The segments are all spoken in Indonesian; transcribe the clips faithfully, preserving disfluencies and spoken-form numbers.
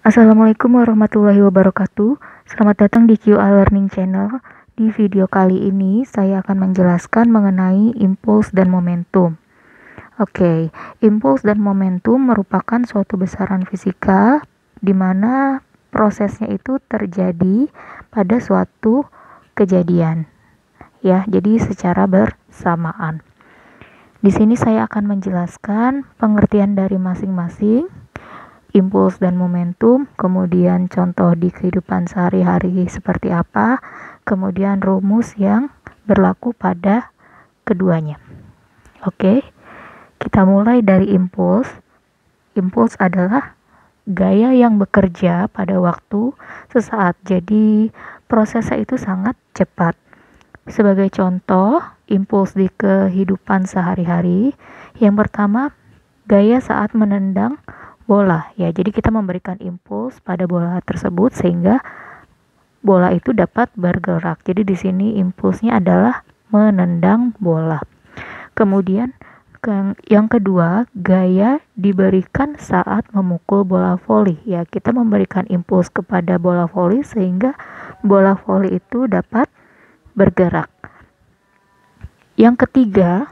Assalamualaikum warahmatullahi wabarakatuh. Selamat datang di Q A Learning Channel. Di video kali ini saya akan menjelaskan mengenai impuls dan momentum. Oke, impuls dan momentum merupakan suatu besaran fisika di mana prosesnya itu terjadi pada suatu kejadian. Ya, jadi secara bersamaan. Di sini saya akan menjelaskan pengertian dari masing-masing impuls dan momentum, kemudian contoh di kehidupan sehari-hari seperti apa, kemudian rumus yang berlaku pada keduanya. Oke, kita mulai dari impuls. Impuls adalah gaya yang bekerja pada waktu sesaat, jadi prosesnya itu sangat cepat. Sebagai contoh, impuls di kehidupan sehari-hari, yang pertama, gaya saat menendang bola, ya. Jadi kita memberikan impuls pada bola tersebut sehingga bola itu dapat bergerak. Jadi di sini impulsnya adalah menendang bola. Kemudian yang kedua, gaya diberikan saat memukul bola voli, ya. Kita memberikan impuls kepada bola voli sehingga bola voli itu dapat bergerak. Yang ketiga,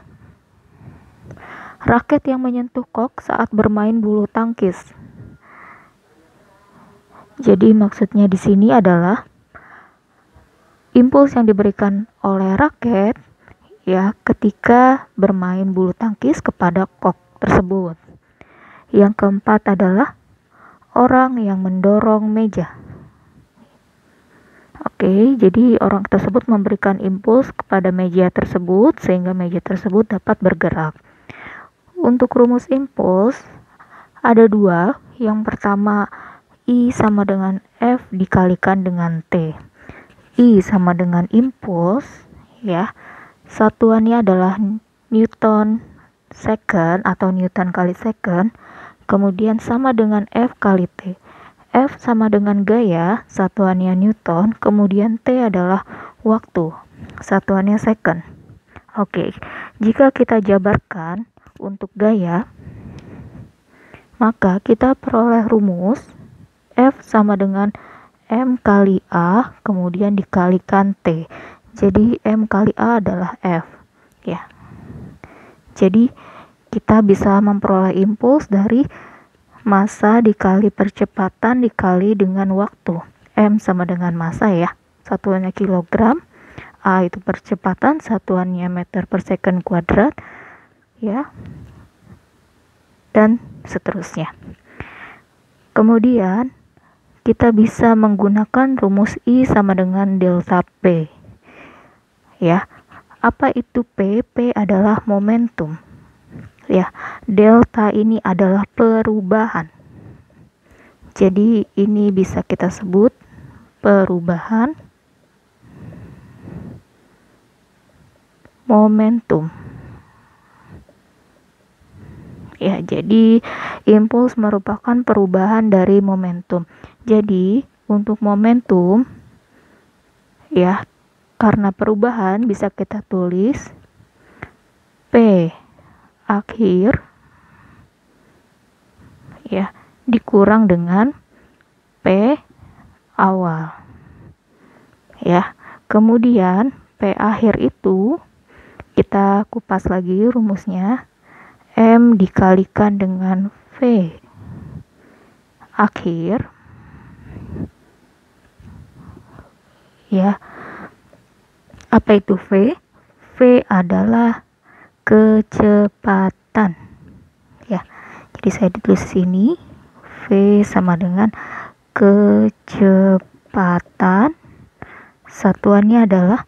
raket yang menyentuh kok saat bermain bulu tangkis. Jadi maksudnya di sini adalah impuls yang diberikan oleh raket ya ketika bermain bulu tangkis kepada kok tersebut. Yang keempat adalah orang yang mendorong meja. Oke, jadi orang tersebut memberikan impuls kepada meja tersebut sehingga meja tersebut dapat bergerak. Untuk rumus impuls ada dua. Yang pertama, I sama dengan F dikalikan dengan T. I sama dengan impuls, ya. Satuannya adalah Newton second atau Newton kali second. Kemudian sama dengan F kali T. F sama dengan gaya, satuannya Newton. Kemudian T adalah waktu, satuannya second. Oke, jika kita jabarkan untuk gaya, maka kita peroleh rumus F sama dengan M kali A kemudian dikalikan T. Jadi M kali A adalah F, ya. Jadi kita bisa memperoleh impuls dari massa dikali percepatan dikali dengan waktu. M sama dengan massa, ya, satuannya kilogram. A itu percepatan, satuannya meter per second kuadrat, ya, dan seterusnya. Kemudian kita bisa menggunakan rumus I sama dengan delta P, ya. Apa itu P? P adalah momentum, ya. Delta ini adalah perubahan, jadi ini bisa kita sebut perubahan momentum. Ya, jadi impuls merupakan perubahan dari momentum. Jadi untuk momentum, ya, karena perubahan bisa kita tulis P akhir, ya, dikurang dengan P awal, ya. Kemudian P akhir itu kita kupas lagi rumusnya. M dikalikan dengan V akhir, ya. Apa itu V? V adalah kecepatan, ya. Jadi saya tulis sini V sama dengan kecepatan, satuannya adalah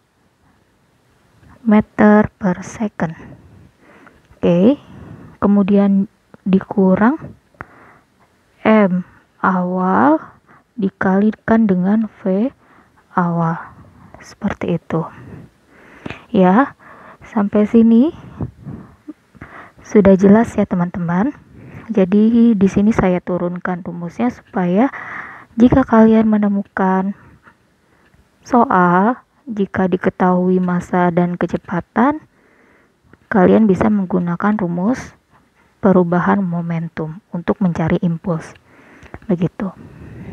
meter per second. Oke, kemudian dikurang M awal dikalikan dengan V awal, seperti itu, ya. Sampai sini sudah jelas ya teman-teman. Jadi di sini saya turunkan rumusnya supaya jika kalian menemukan soal jika diketahui massa dan kecepatan, kalian bisa menggunakan rumus perubahan momentum untuk mencari impuls. Begitu.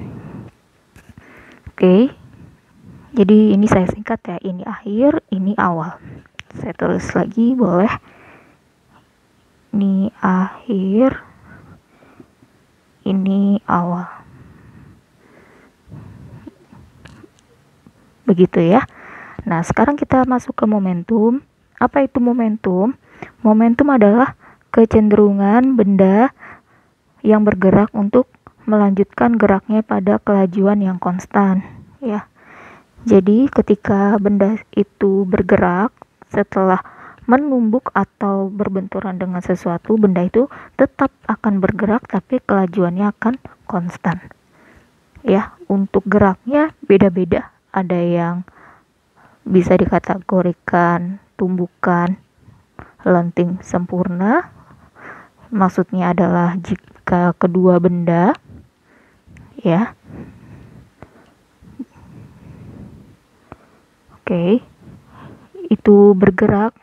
Oke, jadi ini saya singkat ya, ini akhir, ini awal. Saya tulis lagi boleh. Ini akhir, ini awal. Begitu ya. Nah, sekarang kita masuk ke momentum. Apa itu momentum? Momentum adalah kecenderungan benda yang bergerak untuk melanjutkan geraknya pada kelajuan yang konstan, ya. Jadi ketika benda itu bergerak setelah menumbuk atau berbenturan dengan sesuatu, benda itu tetap akan bergerak tapi kelajuannya akan konstan. Ya, untuk geraknya beda-beda. Ada yang bisa dikategorikan tumbukan lenting sempurna. Maksudnya adalah jika kedua benda ya. Oke. Itu bergerak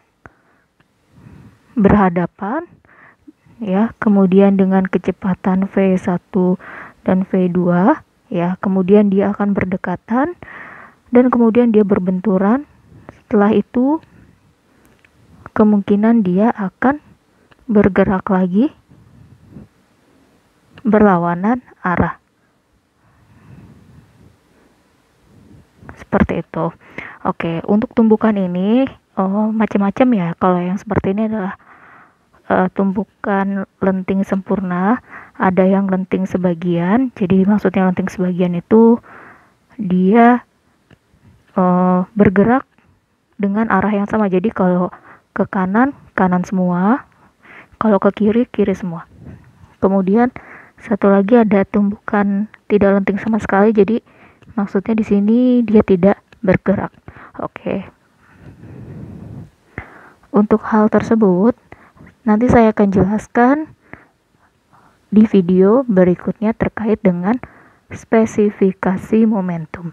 berhadapan ya, kemudian dengan kecepatan V satu dan V dua ya, kemudian dia akan berdekatan dan kemudian dia berbenturan. Setelah itu kemungkinan dia akan bergerak lagi berlawanan arah. Seperti itu. Oke, untuk tumbukan ini oh macam-macam ya. Kalau yang seperti ini adalah uh, tumbukan lenting sempurna, ada yang lenting sebagian. Jadi maksudnya lenting sebagian itu dia uh, bergerak dengan arah yang sama. Jadi kalau ke kanan, kanan semua. Kalau ke kiri, kiri semua. Kemudian satu lagi ada tumbukan tidak lenting sama sekali. Jadi maksudnya di sini dia tidak bergerak. Oke. Untuk hal tersebut nanti saya akan jelaskan di video berikutnya terkait dengan spesifikasi momentum.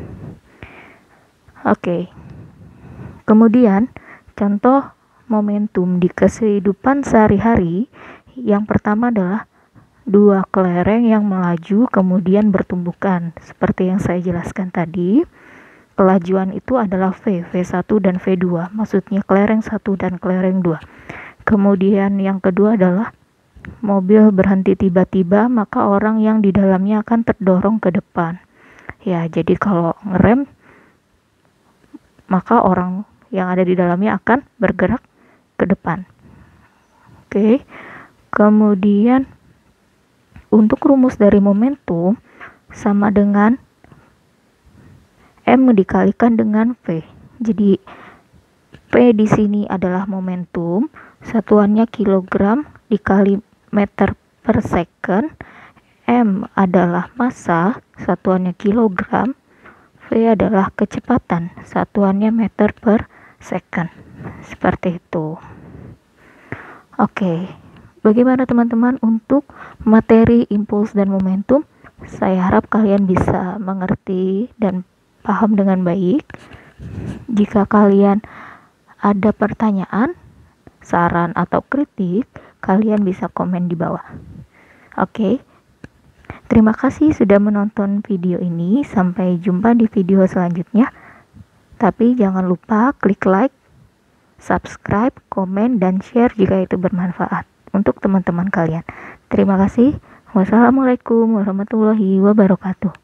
Oke. Kemudian contoh momentum di kehidupan sehari-hari, yang pertama adalah dua kelereng yang melaju kemudian bertumbukan. Seperti yang saya jelaskan tadi, kelajuan itu adalah V, V satu dan V dua. Maksudnya kelereng satu dan kelereng dua. Kemudian yang kedua adalah mobil berhenti tiba-tiba, maka orang yang di dalamnya akan terdorong ke depan. Ya, jadi kalau ngerem, maka orang yang ada di dalamnya akan bergerak ke depan. Oke. Kemudian untuk rumus dari momentum sama dengan M dikalikan dengan V. Jadi P di sini adalah momentum, satuannya kilogram dikali meter per second. M adalah massa, satuannya kilogram. V adalah kecepatan, satuannya meter per second. Seperti itu. Oke. Bagaimana teman-teman untuk materi impuls dan momentum? Saya harap kalian bisa mengerti dan paham dengan baik. Jika kalian ada pertanyaan, saran atau kritik, kalian bisa komen di bawah. Oke. Terima kasih sudah menonton video ini. Sampai jumpa di video selanjutnya. Tapi jangan lupa klik like, subscribe, komen, dan share jika itu bermanfaat untuk teman-teman kalian. Terima kasih. Wassalamualaikum warahmatullahi wabarakatuh.